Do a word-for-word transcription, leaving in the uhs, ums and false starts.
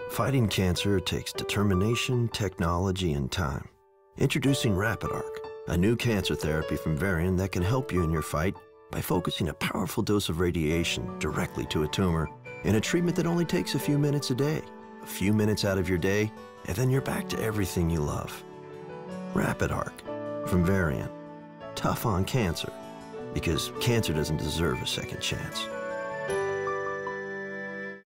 Fighting cancer takes determination, technology, and time. Introducing RapidArc, a new cancer therapy from Varian that can help you in your fight by focusing a powerful dose of radiation directly to a tumor in a treatment that only takes a few minutes a day. A few minutes out of your day, and then you're back to everything you love. RapidArc from Varian. Tough on cancer, because cancer doesn't deserve a second chance.